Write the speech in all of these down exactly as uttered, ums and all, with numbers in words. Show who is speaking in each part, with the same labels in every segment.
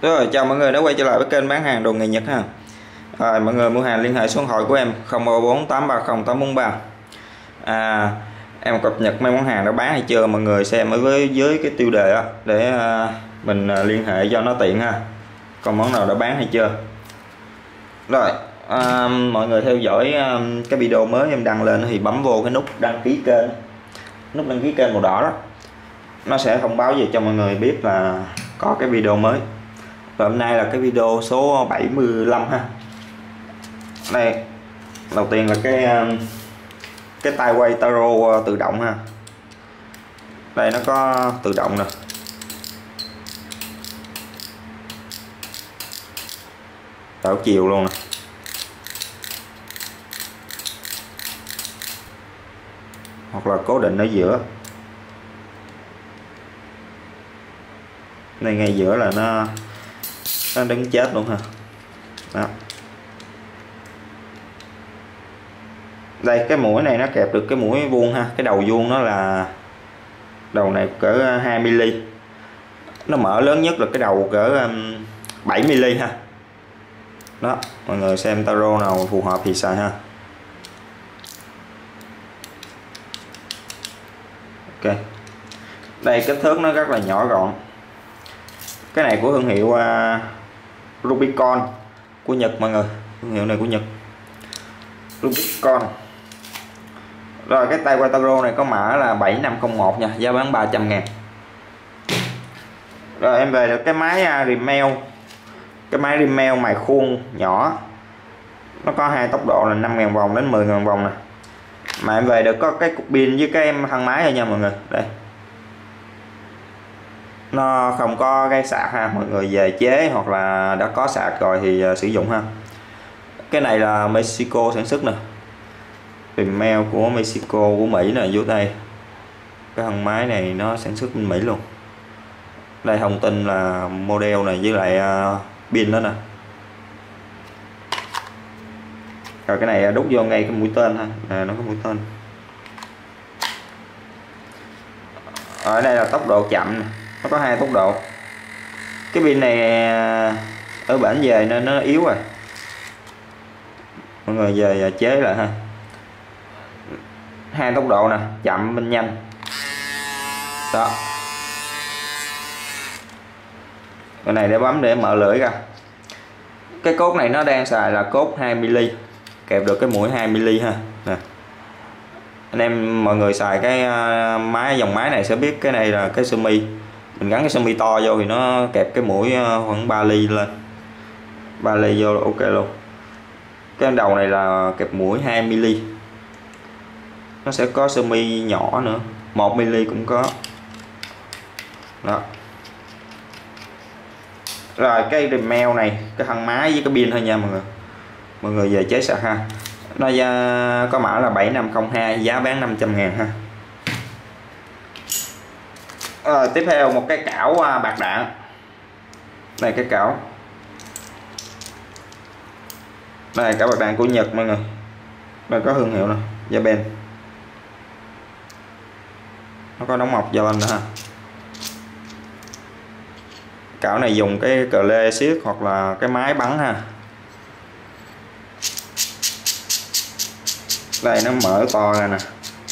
Speaker 1: Rồi, chào mọi người đã quay trở lại với kênh bán hàng đồ nghề Nhật ha. Rồi, mọi người mua hàng liên hệ số điện thoại của em không ba bốn tám ba không tám bốn ba. À, em cập nhật mấy món hàng đã bán hay chưa, mọi người xem ở với dưới cái tiêu đề đó để uh, mình uh, liên hệ cho nó tiện ha. Còn món nào đã bán hay chưa. Rồi, uh, mọi người theo dõi uh, cái video mới em đăng lên thì bấm vô cái nút đăng ký kênh, nút đăng ký kênh màu đỏ đó, nó sẽ thông báo về cho mọi người biết là có cái video mới. Và hôm nay là cái video số bảy mươi lăm ha. Đây, đầu tiên là cái cái tay quay tarot tự động ha. Đây nó có tự động nè, đảo chiều luôn nè. Hoặc là cố định ở giữa. Đây ngay giữa là nó nó đứng chết luôn ha. Đó. Đây cái mũi này nó kẹp được cái mũi vuông ha, cái đầu vuông nó là đầu này cỡ hai mi li, nó mở lớn nhất là cái đầu cỡ bảy mi li ha. Đó, mọi người xem tarot nào phù hợp thì xài ha. Ok, đây kích thước nó rất là nhỏ gọn. Cái này của thương hiệu uh, Rubicon của Nhật mọi người, thương hiệu này của Nhật, Rubicon. Rồi cái tay quay tarot này có mã là bảy năm không một nha, giá bán ba trăm ngàn. Rồi em về được cái máy Rimmel, cái máy Rimmel mài khuôn nhỏ, nó có hai tốc độ là năm ngàn vòng đến mười ngàn vòng nè. Mà em về được có cái cục pin với cái thân máy thôi nha mọi người. Đây, nó không có cái sạc ha, mọi người về chế hoặc là đã có sạc rồi thì uh, sử dụng ha. Cái này là Mexico sản xuất nè, Rimmel của Mexico, của Mỹ nè, vô đây. Cái thân máy này nó sản xuất bên Mỹ luôn. Đây thông tin là model này với lại uh, pin đó nè. Rồi cái này đút vô ngay cái mũi tên ha, à, nó có mũi tên. Ở đây là tốc độ chậm nè, nó có hai tốc độ. Cái pin này ở bản về nên nó yếu rồi, mọi người về chế lại ha. Hai tốc độ nè, chậm bên nhanh đó. Cái này để bấm để mở lưỡi ra. Cái cốt này nó đang xài là cốt hai mi li, kẹp được cái mũi hai mi li ha. Nè, anh em mọi người xài cái máy dòng máy này sẽ biết cái này là cái sơ mi. Mình gắn cái sơ mi to vô thì nó kẹp cái mũi khoảng ba ly lên, ba ly vô là ok luôn. Cái đầu này là kẹp mũi hai mi li, nó sẽ có sơ mi nhỏ nữa, một mi li cũng có đó. Rồi cái Rimmel này, cái thân máy với cái pin thôi nha mọi người, mọi người về chế sạc ha. Nó ra có mã là bảy năm không hai, giá bán năm trăm ngàn ha. Rồi tiếp theo một cái cảo bạc đạn. Đây cái cảo, đây cảo bạc đạn của Nhật mọi người, đây có thương hiệu nè, Japan, nó có đóng mộc Japan nữa ha. Cảo này dùng cái cờ lê siết hoặc là cái máy bắn ha. Đây nó mở to ra nè.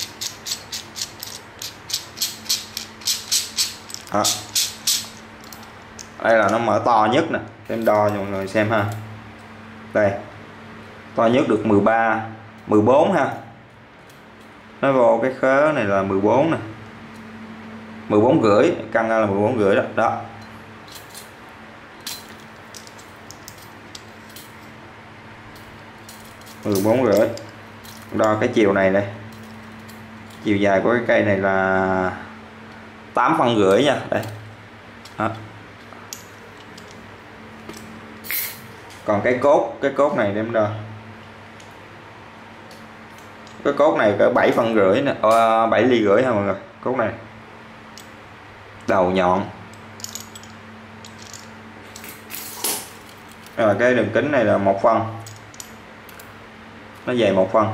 Speaker 1: Đó. Đây là nó mở to nhất nè, em đo cho mọi người xem ha. Đây, to nhất được mười ba, mười bốn ha. Nó vô cái khớ này là mười bốn nè, mười bốn rưỡi, căng ra là mười bốn rưỡi đó. Đó. mười bốn rưỡi. Đo cái chiều này đây, chiều dài của cái cây này là tám phân rưỡi nha. Đây đó. Còn cái cốt, cái cốt này đem đo, cái cốt này cỡ bảy phân rưỡi nè, bảy ly rưỡi ha mọi người. Cốt này đầu nhọn. Rồi cái đường kính này là một phân, nó dày một phân.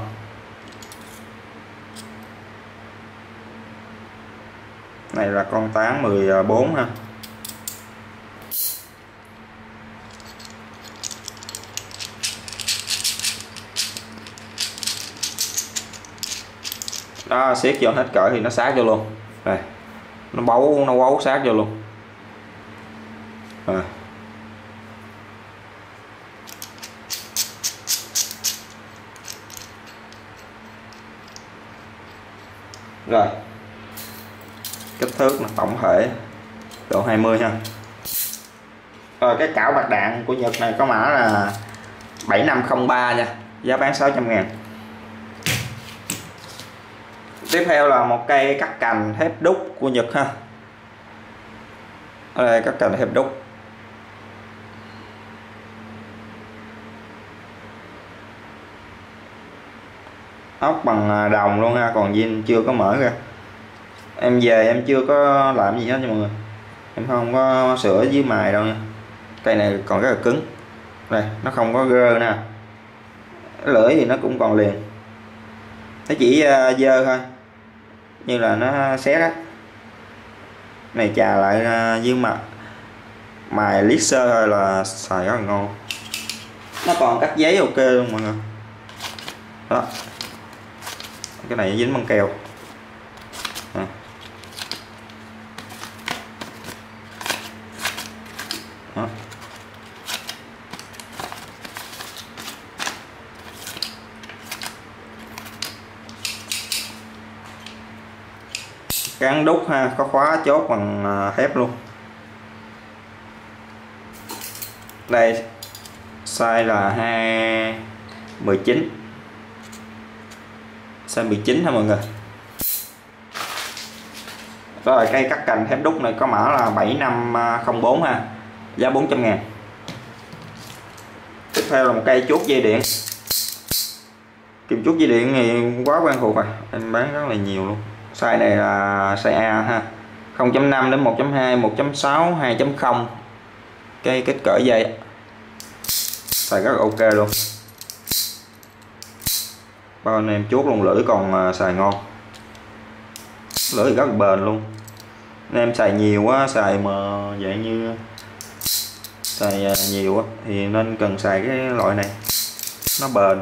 Speaker 1: Này là con tán mười bốn ha. Đó, siết vô hết cỡ thì nó sát vô luôn. Đây, nó bấu nó bấu sát vô luôn. Rồi. Rồi, kích thước là tổng thể độ hai mươi ha. Rồi cái cảo bạc đạn của Nhật này có mã là bảy năm không ba nha, giá bán sáu trăm ngàn. Tiếp theo là một cây cắt cành thép đúc của Nhật ha. Ở đây cắt cành thép đúc. Ốc bằng đồng luôn ha, còn zin chưa có mở ra. Em về em chưa có làm gì hết nha mọi người. Em không có sửa dưới mài đâu nha. Cây này còn rất là cứng. Đây, nó không có gơ nè. Lưỡi thì nó cũng còn liền. Nó chỉ uh, dơ thôi. Như là nó xét á. Này chà lại uh, dưới mặt mài liết sơ thôi là xài rất là ngon. Nó còn cắt giấy ok luôn mọi người. Đó. Cái này dính băng keo. À. Đó. Cán đúc ha, có khóa chốt bằng thép luôn. Đây size là hai mười chín, size mười chín ha mọi người. Rồi cây cắt cành thép đúc này có mã là bảy năm không bốn ha, giá bốn trăm ngàn. Tiếp theo là một cây chuốt dây điện. Kim chuốt dây điện thì quá quen thuộc rồi, em bán rất là nhiều luôn. Size này là size A ha, không chấm năm đến một chấm hai, một chấm sáu, hai chấm không. Cái kích cỡ dây xài rất là ok luôn. Bao anh em chuốt luôn, lưỡi còn xài ngon, lưỡi rất là bền luôn. Anh em xài nhiều á, xài mà dạng như xài nhiều á thì nên cần xài cái loại này, nó bền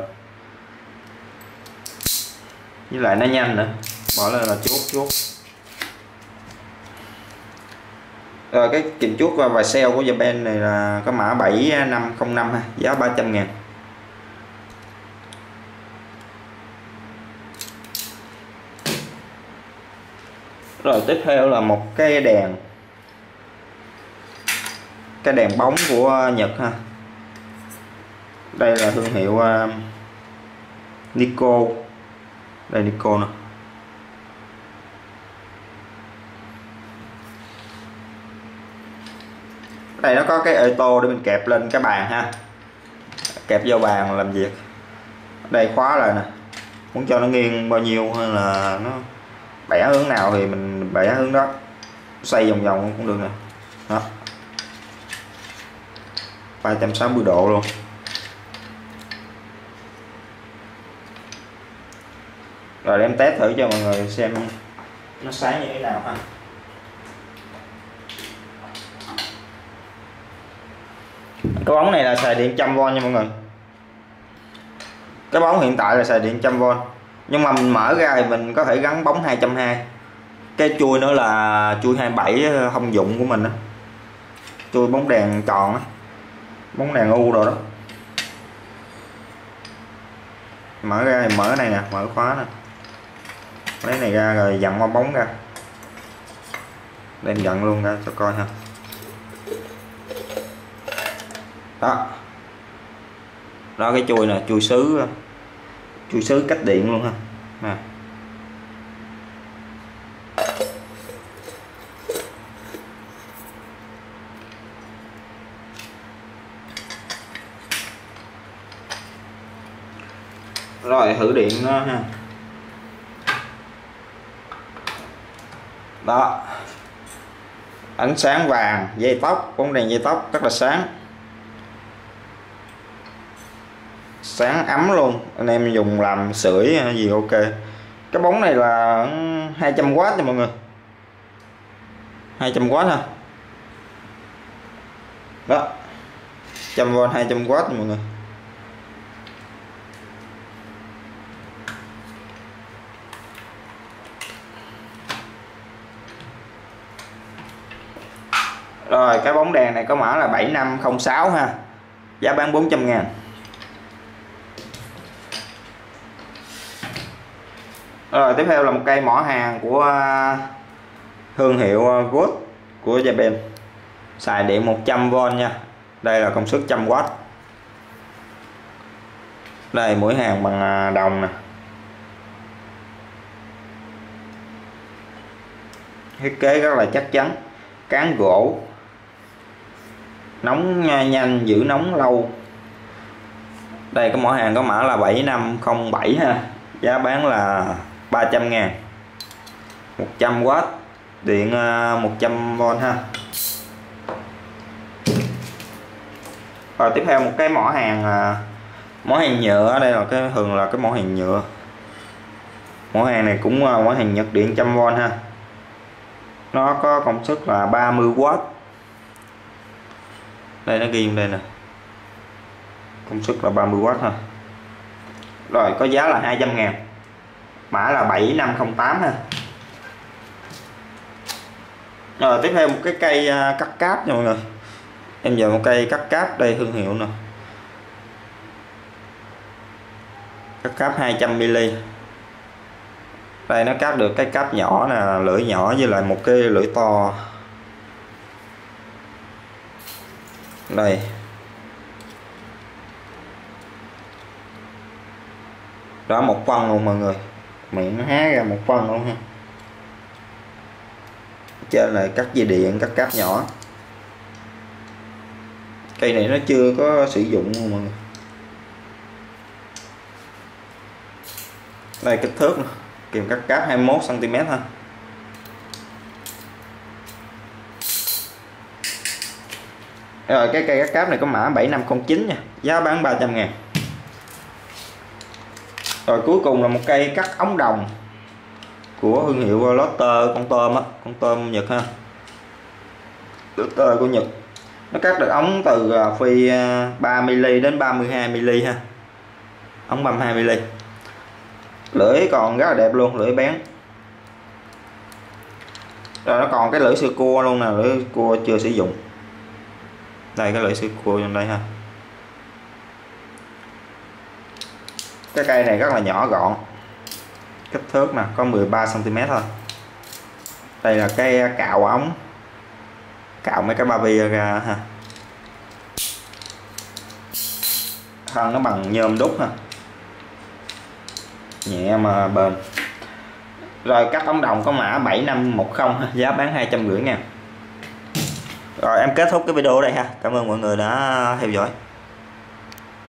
Speaker 1: với lại nó nhanh nữa. Bỏ lên là chuốt chuốt. Rồi cái kìm chuốt và vài sale của Japan này là có mã bảy năm không năm ha, giá ba trăm ngàn. Rồi tiếp theo là một cái đèn, cái đèn bóng của Nhật ha. Đây là thương hiệu uh, Nikko. Đây Nikko nè. Đây nó có cái auto để mình kẹp lên cái bàn ha, kẹp vô bàn làm việc. Đây khóa lại nè, muốn cho nó nghiêng bao nhiêu hay là nó bẻ hướng nào thì mình bẻ hướng đó, xoay vòng vòng cũng được nè. Đó, ba trăm sáu mươi độ luôn. Rồi em test thử cho mọi người xem nó sáng như thế nào ha. Cái bóng này là xài điện một trăm vôn nha mọi người. Cái bóng hiện tại là xài điện một trăm vôn, nhưng mà mình mở ra thì mình có thể gắn bóng hai trăm hai mươi. Cái chui nữa là chui hai mươi bảy thông dụng của mình đó. Chui bóng đèn tròn á, bóng đèn u rồi đó. Mở ra thì mở cái này nè, mở khóa nè, lấy này ra rồi dặn qua bóng ra, đem dặn luôn ra cho coi ha. Đó, đó cái chui nè, chui sứ, chui sứ cách điện luôn ha. Nè. Rồi thử điện nó ha. Đó, ánh sáng vàng, dây tóc, bóng đèn dây tóc rất là sáng, sáng ấm luôn. Anh em dùng làm sưởi gì ok. Cái bóng này là hai trăm oát nha mọi người, hai trăm oát ha. Đó, một trăm vôn hai trăm oát nha mọi người. Rồi cái bóng đèn này có mã là bảy năm không sáu ha, giá bán bốn trăm ngàn. Rồi tiếp theo là một cây mỏ hàng của thương hiệu Good của Japan, xài điện một trăm vôn nha. Đây là công suất một trăm oát. Đây mũi hàng bằng đồng nè, thiết kế rất là chắc chắn, cán gỗ, nóng nhanh, giữ nóng lâu. Đây cái mỏ hàng có mã là bảy năm không bảy ha, giá bán là ba trăm ngàn, một trăm oát, điện một trăm vôn ha. Rồi tiếp theo một cái mỏ hàng mỏ hàng nhựa. Đây là cái thường là cái mỏ hàng nhựa. Mỏ hàng này cũng mỏ hàng Nhật, điện một trăm vôn ha. Nó có công suất là ba mươi oát. Đây nó ghi đây nè, công suất là ba mươi oát ha. Rồi có giá là hai trăm ngàn, mã là bảy năm không tám ha. Rồi tiếp theo một cái cây cắt cáp nha mọi người. Em giờ một cây cắt cáp, đây thương hiệu nè, cắt cáp hai trăm mi li. Đây nó cắt được cái cáp nhỏ nè, lưỡi nhỏ với lại một cái lưỡi to. Đây đó, một phân luôn mọi người, miệng nó há ra một phân luôn ha. Trên này cắt dây điện, cắt cáp nhỏ. Cây này nó chưa có sử dụng luôn mọi người. Đây kích thước nè, kìm cắt cáp hai mươi mốt xăng ti mét ha. Rồi cái cây cắt cáp này có mã bảy năm không chín nha, giá bán ba trăm ngàn. Rồi cuối cùng là một cây cắt ống đồng của thương hiệu Lotte, con tôm á, con tôm Nhật ha. Lotte của Nhật. Nó cắt được ống từ phi ba mi li đến ba mươi hai mi li ha. Ống ba mươi hai mi li. Lưỡi còn rất là đẹp luôn, lưỡi bén. Rồi nó còn cái lưỡi sơ cua luôn nè, lưỡi cua chưa sử dụng. Đây cái lưỡi sơ cua trong đây ha. Cái cây này rất là nhỏ gọn, kích thước nè có mười ba xăng ti mét thôi. Đây là cái cạo ống, cạo mấy cái ba vi ra ha. Thân nó bằng nhôm đúc ha, nhẹ mà bền. Rồi cắt ống đồng có mã bảy năm một không ha, giá bán hai trăm rưỡi ngàn. Rồi em kết thúc cái video ở đây ha. Cảm ơn mọi người đã theo dõi.